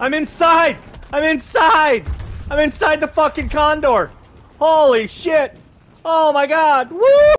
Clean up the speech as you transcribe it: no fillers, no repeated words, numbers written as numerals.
I'm inside! I'm inside! I'm inside the fucking Condor! Holy shit! Oh my god! Woo!